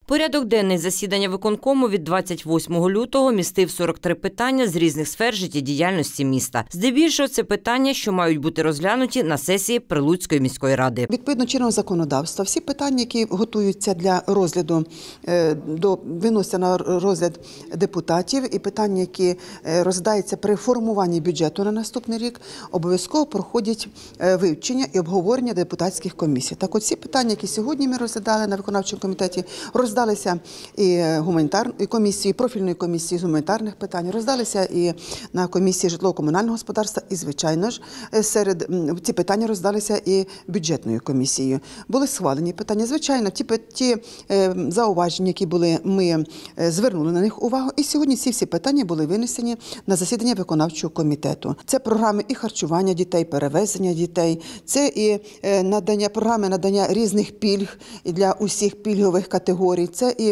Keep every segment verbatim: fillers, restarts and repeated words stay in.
Порядок денний засідання виконкому від двадцять восьмого лютого містив сорок три питання з різних сфер життєдіяльності міста. Здебільшого це питання, що мають бути розглянуті на сесії Прилуцької міської ради. Відповідно чинного законодавства, всі питання, які готуються для розгляду, до, виносяться на розгляд депутатів, і питання, які розглядаються при формуванні бюджету на наступний рік, обов'язково проходять вивчення і обговорення депутатських комісій. Так от всі питання, які сьогодні ми розглядали на виконавчому комітеті, роздалися і гуманітарної комісії, і профільної комісії з гуманітарних питань, роздалися і на комісії житлово-комунального господарства, і, звичайно ж, серед ці питання роздалися і бюджетною комісією. Були схвалені питання. Звичайно, ті, ті зауваження, які були, ми звернули на них увагу, і сьогодні ці всі питання були винесені на засідання виконавчого комітету. Це програми і харчування дітей, перевезення дітей, це і надання програми надання різних пільг для усіх пільгових категорій, це і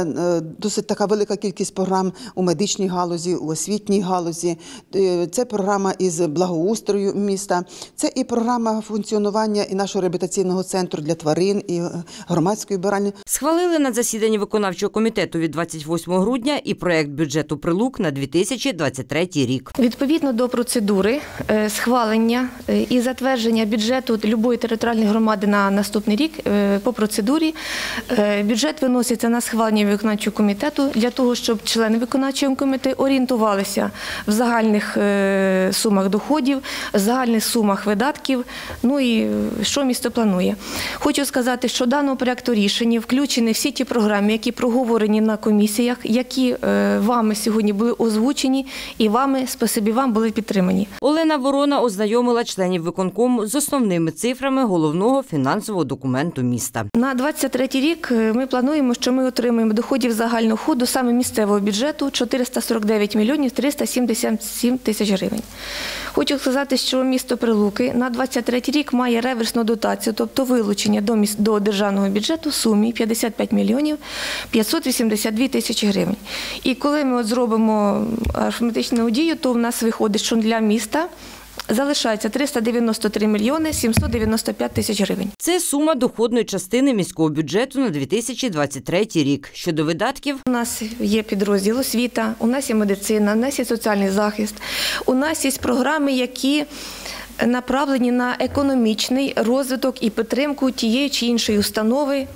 досить така велика кількість програм у медичній галузі, у освітній галузі, це програма із благоустрою міста, це і програма функціонування і нашого реабілітаційного центру для тварин, і громадської вбиральні. Схвалили на засіданні виконавчого комітету від двадцять восьмого грудня і проект бюджету Прилук на дві тисячі двадцять третій рік. Відповідно до процедури схвалення і затвердження бюджету будь-якої територіальної громади на наступний рік, по процедурі бюджет виноситься на схвалення виконавчого комітету для того, щоб члени виконавчого комітету орієнтувалися в загальних сумах доходів, в загальних сумах видатків, ну і що місто планує. Хочу сказати, що в даному проєкту рішення включені всі ті програми, які проговорені на комісіях, які вами сьогодні були озвучені і вами, спасибі вам, були підтримані. Олена Ворона ознайомила членів виконкому з основними цифрами головного фінансового документу міста. На двадцять третій рік ми плануємо, що ми отримаємо доходів загального ходу саме місцевого бюджету чотириста сорок дев'ять мільйонів триста сімдесят сім тисяч гривень. Хочу сказати, що місто Прилуки на двадцять третій рік має реверсну дотацію, тобто вилучення до, міс... до державного бюджету в сумі п'ятдесят п'ять мільйонів п'ятсот вісімдесят дві тисячі гривень. І коли ми от зробимо арифметичну дію, то в нас виходить, що для міста залишається триста дев'яносто три мільйони сімсот дев'яносто п'ять тисяч гривень. Це сума доходної частини міського бюджету на дві тисячі двадцять третій рік. Щодо видатків, у нас є підрозділ освіта, у нас є медицина, у нас є соціальний захист, у нас є програми, які направлені на економічний розвиток і підтримку тієї чи іншої установи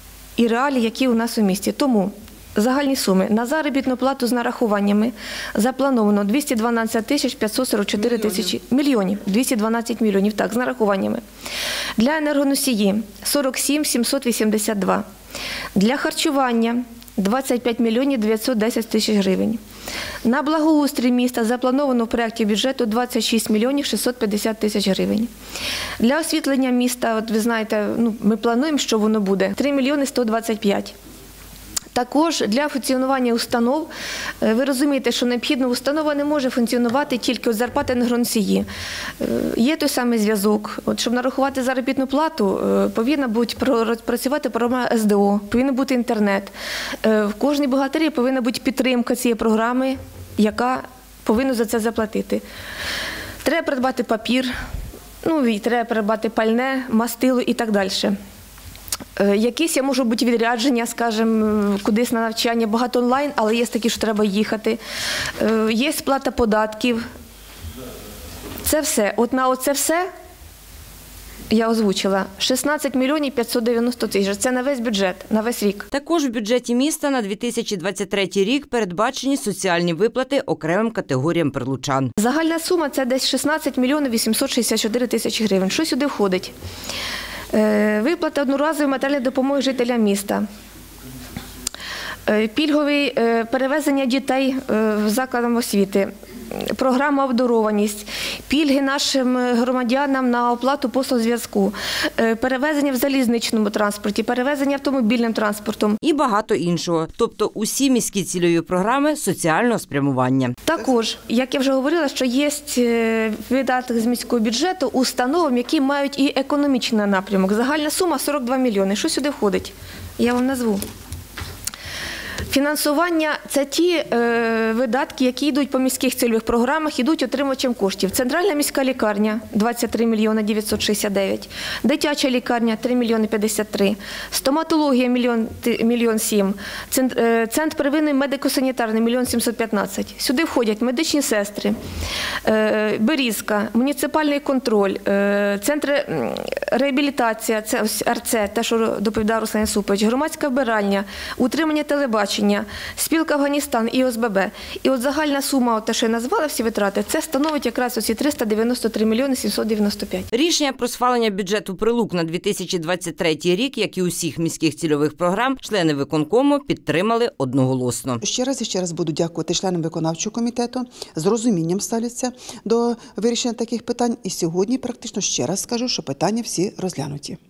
і реалії, які у нас у місті. Тому загальні суми на заробітну плату з нарахуваннями заплановано двісті дванадцять тисяч п'ятсот сорок чотири тисячі мільйонів, двісті дванадцять мільйонів, так, з нарахуваннями. Для енергоносії сорок сім сімсот вісімдесят два. Для харчування двадцять п'ять мільйонів дев'ятсот десять тисяч гривень. На благоустрій міста заплановано в проєкті бюджету двадцять шість мільйонів шістсот п'ятдесят тисяч гривень. Для освітлення міста, от ви знаєте, ну, ми плануємо, що воно буде, три мільйони сто двадцять п'ять. Також для функціонування установ, ви розумієте, що необхідно, установа не може функціонувати тільки від зарплати енергоносії. Є той самий зв'язок. От, щоб нарахувати заробітну плату, повинна бути працювати програма ес де о, повинен бути інтернет. В кожній бухгалтерії повинна бути підтримка цієї програми, яка повинна за це заплатити. Треба придбати папір, ну і треба придбати пальне, мастило і так далі. Якісь можуть бути відрядження, скажімо, кудись на навчання, багато онлайн, але є такі, що треба їхати. Є сплата податків. Це все. От на оце все я озвучила шістнадцять мільйонів п'ятсот дев'яносто тисяч. Це на весь бюджет, на весь рік. Також в бюджеті міста на дві тисячі двадцять третій рік передбачені соціальні виплати окремим категоріям прилучан. Загальна сума – це десь шістнадцять мільйонів вісімсот шістдесят чотири тисячі гривень. Що сюди входить? Виплата одноразової матеріальної допомоги жителям міста, пільгові перевезення дітей в закладах освіти, програма «Обдарованість», пільги нашим громадянам на оплату послуг зв'язку, перевезення в залізничному транспорті, перевезення автомобільним транспортом. І багато іншого. Тобто усі міські цільові програми соціального спрямування. Також, як я вже говорила, що є видатки з міського бюджету установам, які мають і економічний напрямок. Загальна сума сорок два мільйони. Що сюди входить? Я вам назву. Фінансування – це ті е, видатки, які йдуть по міських цільових програмах, йдуть отримувачем коштів. Центральна міська лікарня – двадцять три мільйони дев'ятсот шістдесят дев'ять, дитяча лікарня – три мільйони п'ятдесят три, стоматологія – мільйон, мільйон сім, центр, е, центр первинної медико-санітарної – мільйон сімсот п'ятнадцять. Сюди входять медичні сестри, е, Берізка, муніципальний контроль, е, центри реабілітація, це ось ар це, те, що доповідав Руслан Супович, громадська вбиральня, утримання телебачення, спілка Афганістан і о ес бе бе. І от загальна сума, от те, що я назвала всі витрати, це становить якраз оці триста дев'яносто три мільйони сімсот дев'яносто п'ять. Рішення про схвалення бюджету Прилук на дві тисячі двадцять третій рік, як і усіх міських цільових програм, члени виконкому підтримали одноголосно. Ще раз і ще раз буду дякувати членам виконавчого комітету, з розумінням ставляться до вирішення таких питань. І сьогодні практично ще раз скажу, що питання всі розглянуті.